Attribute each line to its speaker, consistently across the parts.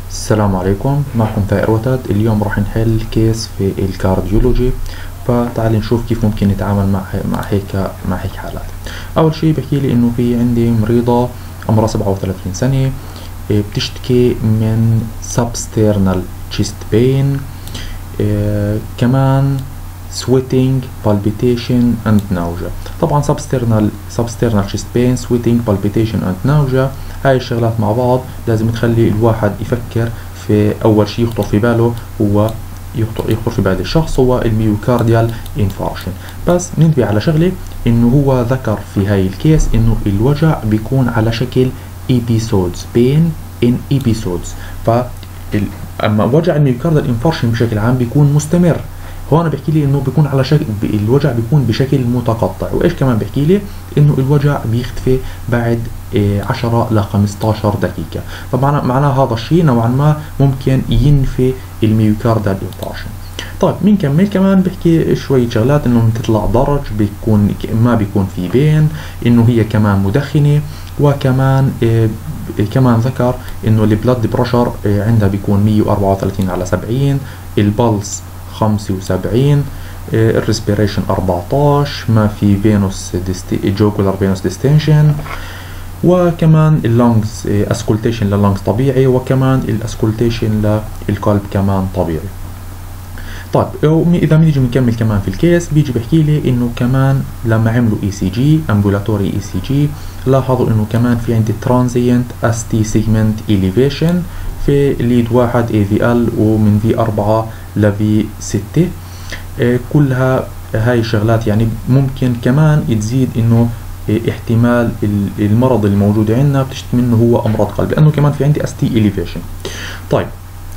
Speaker 1: السلام عليكم، معكم ثائر وتد. اليوم راح نحل كيس في الكارديولوجي. فتعال نشوف كيف ممكن نتعامل مع هيك حالات. اول شيء بحكي لي انه في عندي مريضة عمرها 37 سنة، بتشتكي من substernal chest pain، كمان sweating, palpitation and nausea. طبعا substernal chest pain, sweating, palpitation and nausea، هاي الشغلات مع بعض لازم تخلي الواحد يفكر في أول شيء يخطر في باله هو يخطر في بال الشخص هو الميوكارديال انفارشن. بس ننتبه على شغلة، انه هو ذكر في هاي الكيس انه الوجع بيكون على شكل episodes، pain in episodes. اما وجع الميوكارديال انفارشن بشكل عام بيكون مستمر. هون بحكي لي انه بيكون على شكل الوجع بيكون بشكل متقطع، وايش كمان بحكي لي انه الوجع بيختفي بعد 10 ل 15 دقيقة. طبعا معناه هذا الشيء نوعا ما ممكن ينفي الميوكارديال انفارشن. طيب بنكمل كمان بحكي شوية شغلات، انه بتطلع ضرج بيكون ما بيكون في بين، انه هي كمان مدخنة، وكمان كمان ذكر انه البلد بريشر عندها بيكون 134 على 70، البلس 75، الريسبيريشن 14، ما في فينوس جوكولار فينوس ديستنشن، وكمان اللونجز اسكولتيشن لللونجز طبيعي، وكمان الاسكولتيشن للقلب كمان طبيعي. طيب اذا بنيجي بنكمل كمان في الكيس، بيجي بحكي لي انه كمان لما عملوا اي سي جي امبولاتوري اي سي جي، لاحظوا انه كمان في عندي ترانزيانت اس تي سيجمنت اليفيشن في ليد 1 اي في ال، ومن في 4 ل في 6. كلها هاي الشغلات يعني ممكن كمان تزيد انه احتمال المرض الموجود عندنا بتشتكي منه هو امراض قلب، لانه كمان في عندي اس تي اليفيشن. طيب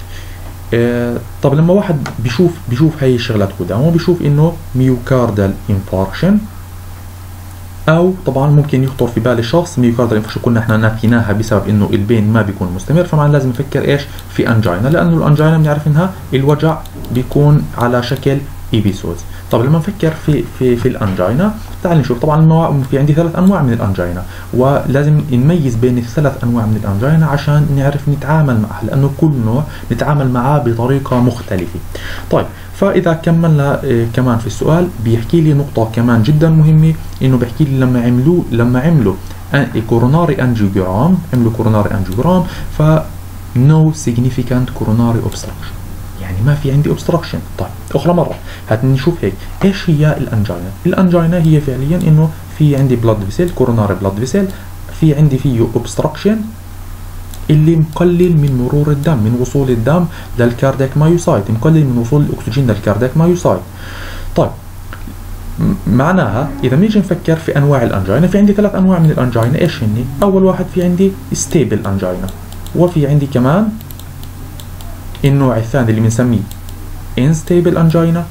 Speaker 1: طب لما واحد بيشوف هاي الشغلات قدامه بيشوف انه ميوكاردال انفاركشن، او طبعا ممكن يخطر في بال الشخص ميوكاردال انفاركشن كنا احنا نافيناها بسبب انه البين ما بيكون مستمر، فمعنى لازم نفكر ايش في انجينا، لانه الانجينا بنعرف انها الوجع بيكون على شكل ايبيسودز. طب لما نفكر في الانجينا، تعال نشوف. طبعا في عندي 3 انواع من الانجينا، ولازم نميز بين ال3 انواع من الانجينا عشان نعرف نتعامل معها، لانه كل نوع نتعامل معاه بطريقه مختلفه. طيب فاذا كملنا كمان في السؤال بيحكي لي نقطه كمان جدا مهمه، انه بيحكي لي لما عملوا كوروناري انجيوجرام، ف no significant coronary obstruction، يعني ما في عندي obstruction. طيب اخرى مره هنشوف هيك ايش هي الانجينا. الانجينا هي فعليا انه في عندي بلاد فيسل، كوروناري بلاد فيسل، في عندي فيه obstruction اللي مقلل من مرور الدم، من وصول الدم للكاردياك مايوسايت، مقلل من وصول الاكسجين للكاردياك مايوسايت. طيب معناها اذا بنيجي نفكر في انواع الانجينا، في عندي 3 انواع من الانجينا. ايش هني؟ اول واحد في عندي ستيبل انجينا، وفي عندي كمان النوع الثاني اللي بنسميه انستيبل انجينا،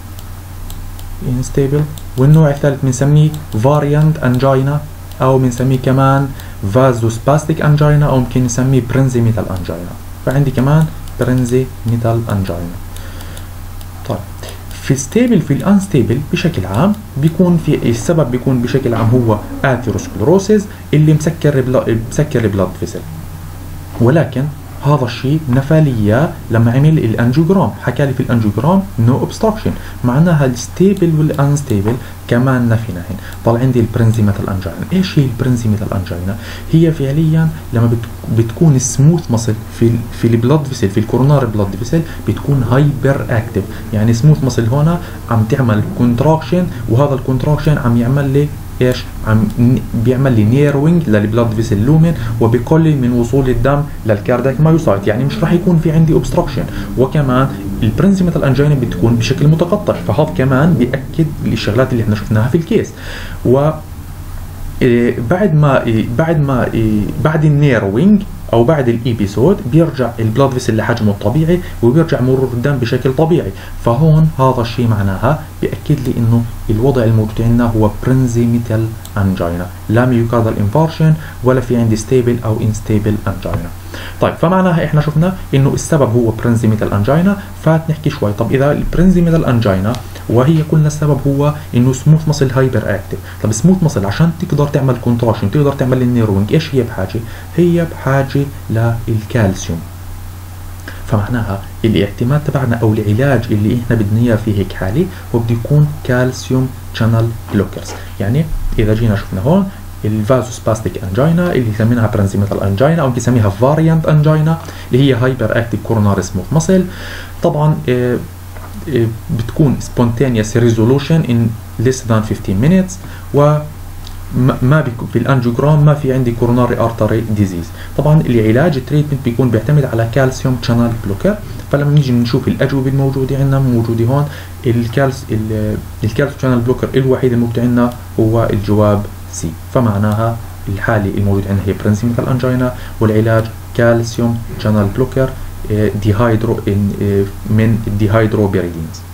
Speaker 1: والنوع الثالث بنسميه فاريانت انجينا، او بنسميه كمان فازوسباستيك انجينا، او ممكن نسميه برنزيميتال انجينا. فعندي كمان برنزيميتال انجينا. طيب في الانستيبل بشكل عام بيكون في السبب بيكون بشكل عام هو اثيروسكلروسيس اللي مسكر البلاد فيسل، ولكن هذا الشيء نفى لي اياه لما عمل الانجيوجرام، حكى لي في الانجيوجرام نو اوبستراكشن، معناها الستيبل والانستيبل كمان نفيناهن. طلع عندي البرنزيميتال انجينا. ايش هي البرنزيميتال انجينا؟ هي فعليا لما بتكون سموث ماسل في البلاد فيسل، في الكوروناري بلاد فيسل بتكون هايبر اكتف، يعني سموث ماسل هنا عم تعمل كونتراكشن، وهذا الكونتراكشن عم يعمل لي ايش؟ بيعمل لي نيروينج للبلاد فيسل لومن، وبيقلل من وصول الدم للكاردياك مايوسايت، يعني مش راح يكون في عندي اوبستراكشن. وكمان البرنزيميتال انجينا بتكون بشكل متقطع، فهذا كمان بياكد الشغلات اللي احنا شفناها في الكيس. و بعد النيروينج او بعد الايبيسود بيرجع البلاد فيسل لحجمه الطبيعي، وبيرجع مرور الدم بشكل طبيعي. فهون هذا الشيء معناها بياكد لي انه الوضع الموجود عندنا هو برنزيميتال انجينا، لا ميوكاردال انفارشن ولا في عندي ستيبل او انستيبل انجينا. طيب فمعناها احنا شفنا انه السبب هو برنزيميتال انجينا. فنحكي شوي، طب اذا البرنزيميتال انجينا وهي قلنا السبب هو انه سموث ماسل هايبر اكتف، طب سموث ماسل عشان تقدر تعمل كونتراكشن، تقدر تعمل النيروينج، ايش هي بحاجه؟ هي بحاجه للكالسيوم. فمعناها الاعتماد تبعنا او العلاج اللي احنا بدنا اياه في هيك حالة هو بده يكون كالسيوم شانل بلوكرز. يعني اذا جينا شفنا هون الفازوسباستيك انجينا اللي يسمينها برانزيمتال انجينا او يسميها فاريانت انجينا اللي هي هايبر اكتيف كوروناري سموث ماسل، طبعا بتكون spontaneous resolution in less than 15 minutes، وما بيكون في الانجيوجرام ما في عندي كوروناري ارتري ديزيز. طبعا العلاج التريتمنت بيكون بيعتمد على كالسيوم شانل بلوكر. فلما نيجي نشوف الاجوبه الموجوده عندنا موجوده هون، الكالسيوم شانل بلوكر الوحيد الموجود عندنا هو الجواب سي. فمعناها الحاله الموجود عندنا هي برانزيمتال انجينا، والعلاج كالسيوم شانل بلوكر ديهايدرو من الديهايدروبيريدينز.